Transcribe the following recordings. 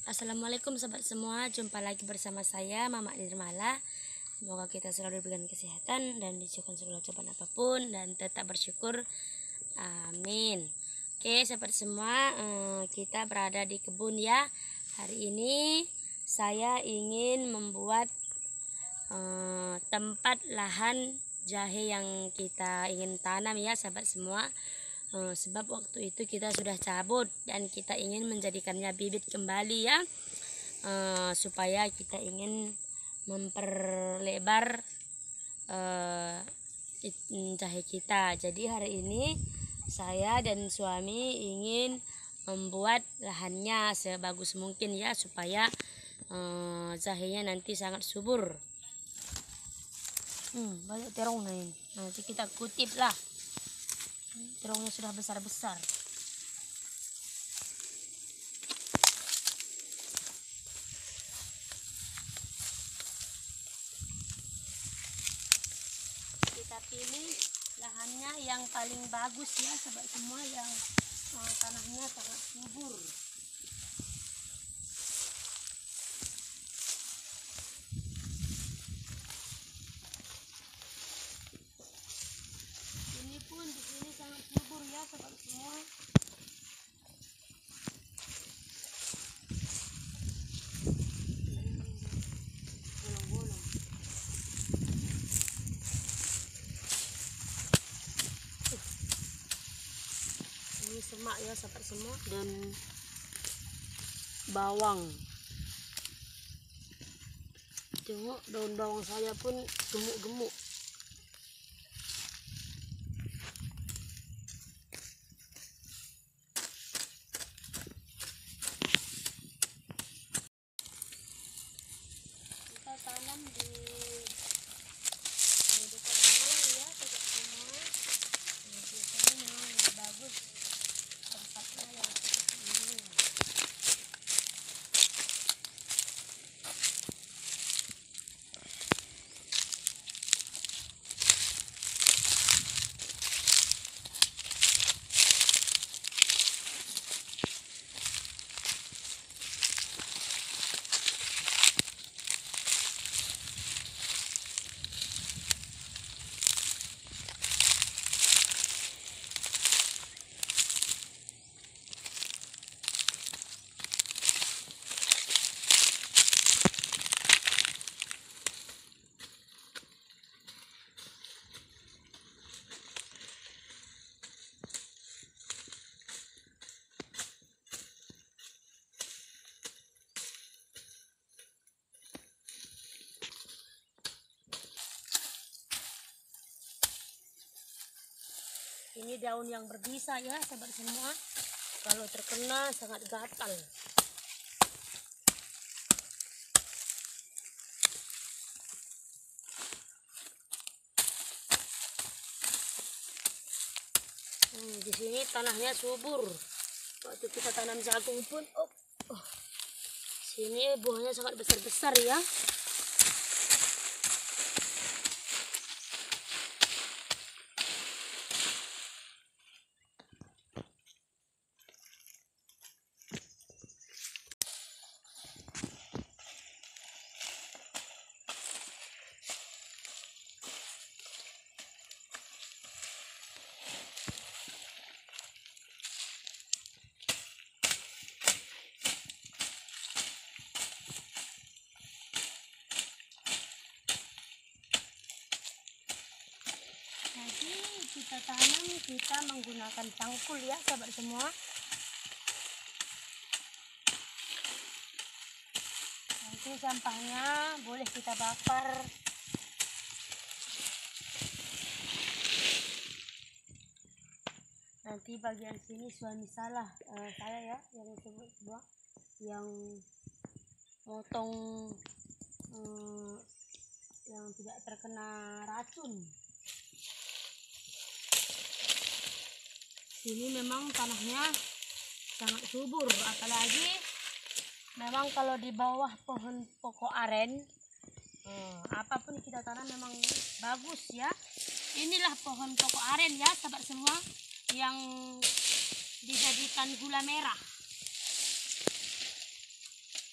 Assalamualaikum sahabat semua, jumpa lagi bersama saya Mama Nirmala. Semoga kita selalu diberikan kesehatan dan dijauhkan segala cobaan apapun dan tetap bersyukur. Amin. Oke sahabat semua, kita berada di kebun ya. Hari ini saya ingin membuat tempat lahan jahe yang kita ingin tanam ya sahabat semua. Sebab waktu itu kita sudah cabut dan kita ingin menjadikannya bibit kembali ya, supaya kita ingin memperlebar jahe kita. Jadi hari ini saya dan suami ingin membuat lahannya sebagus mungkin ya, supaya jahenya nanti sangat subur. Banyak terong nih, nanti kita kutip lah. Terongnya sudah besar-besar. Kita pilih lahannya yang paling bagus ya sahabat semua, yang tanahnya sangat subur. Ini pun di sini sangat subur ya sahabat semua. Bolong-bolong. Ini semak ya sahabat semua, dan bawang. Tengok daun bawang saya pun gemuk-gemuk. Kita tanam di dekat gunung ya sahabat semua. Biasanya memang lebih bagus tempatnya yang seperti ini. Ini daun yang berbisa ya sahabat semua, kalau terkena sangat gatal. Di sini tanahnya subur. Waktu kita tanam jagung pun, sini buahnya sangat besar-besar ya. Jadi kita tanam, kita menggunakan cangkul ya sahabat semua. Nanti sampahnya boleh kita bakar. Nanti bagian sini suami saya ya yang sebuah yang motong yang tidak terkena racun. Sini memang tanahnya sangat subur, apalagi memang kalau di bawah pohon pokok aren, apapun kita tanam memang bagus ya. Inilah pohon pokok aren ya sahabat semua, yang dijadikan gula merah.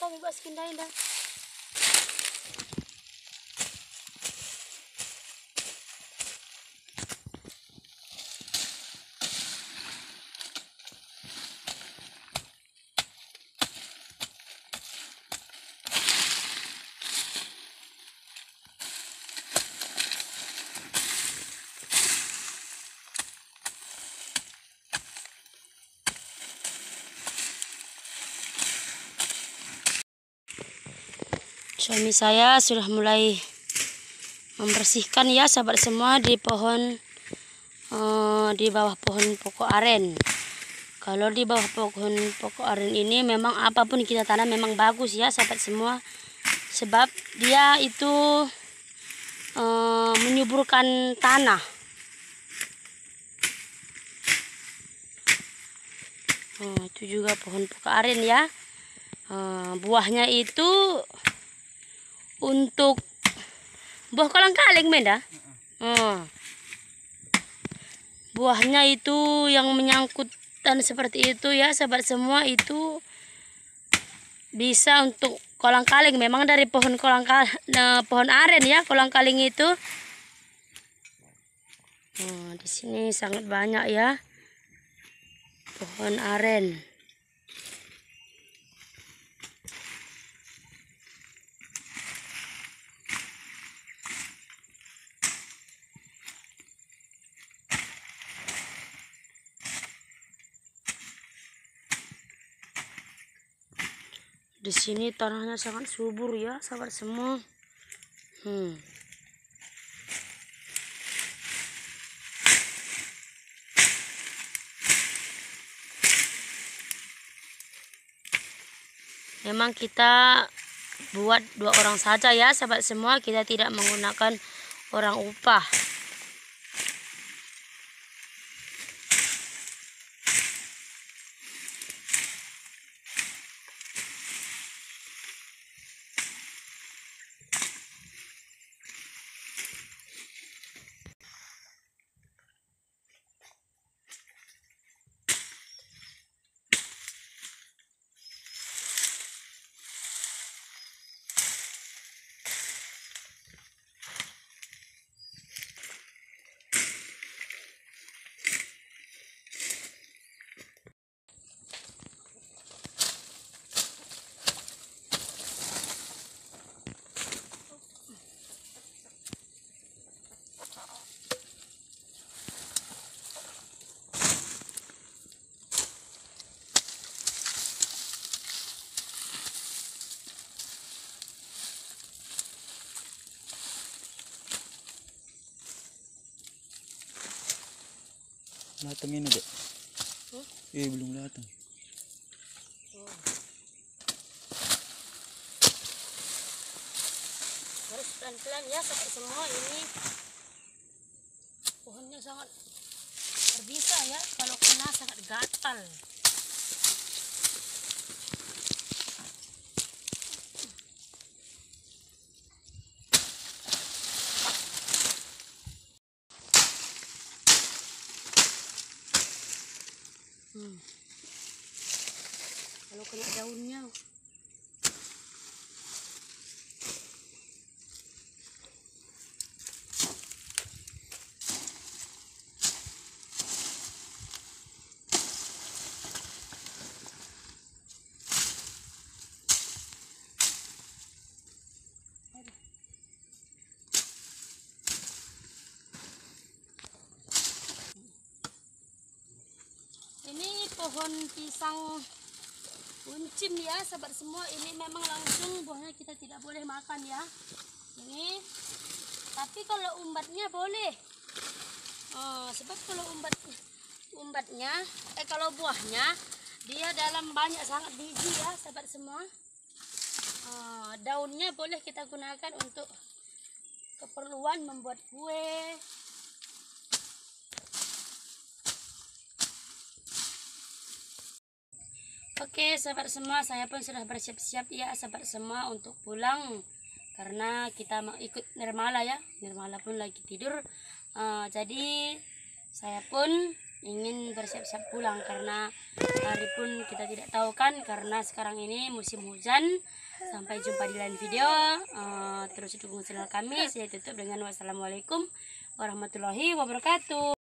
Tang ibu askindahin dah. Suami saya sudah mulai membersihkan ya sahabat semua di pohon di bawah pohon pokok aren. Kalau di bawah pohon pokok aren ini memang apapun kita tanam memang bagus ya sahabat semua, sebab dia itu menyuburkan tanah. Itu juga pohon pokok aren ya. Buahnya itu untuk buah kolang-kaling Menda. Buahnya itu yang menyangkut dan seperti itu ya sahabat semua, itu bisa untuk kolang-kaling. Memang dari pohon pohon aren ya kolang-kaling itu. Di sini sangat banyak ya pohon aren. Di sini tanahnya sangat subur ya sahabat semua. Memang kita buat 2 orang saja ya sahabat semua, kita tidak menggunakan orang upah. Datang ini dek. Belum datang. Harus pelan-pelan ya sahabat semua, ini pohonnya sangat berbisa ya, kalau kena sangat gatal. Kalau kena daunnya. Ini pohon pisang kuncim ya sahabat semua, ini memang langsung buahnya kita tidak boleh makan ya. Ini tapi kalau umbatnya boleh. Sebab kalau umbatnya kalau buahnya dia dalam banyak sangat biji ya sahabat semua. Daunnya boleh kita gunakan untuk keperluan membuat kue. Oke sahabat semua, saya pun sudah bersiap-siap ya sahabat semua untuk pulang, karena kita mau ikut Nirmala ya. Nirmala pun lagi tidur. Jadi saya pun ingin bersiap-siap pulang, karena hari pun kita tidak tahu kan, karena sekarang ini musim hujan. Sampai jumpa di lain video. Terus dukung channel kami. Saya tutup dengan wassalamualaikum warahmatullahi wabarakatuh.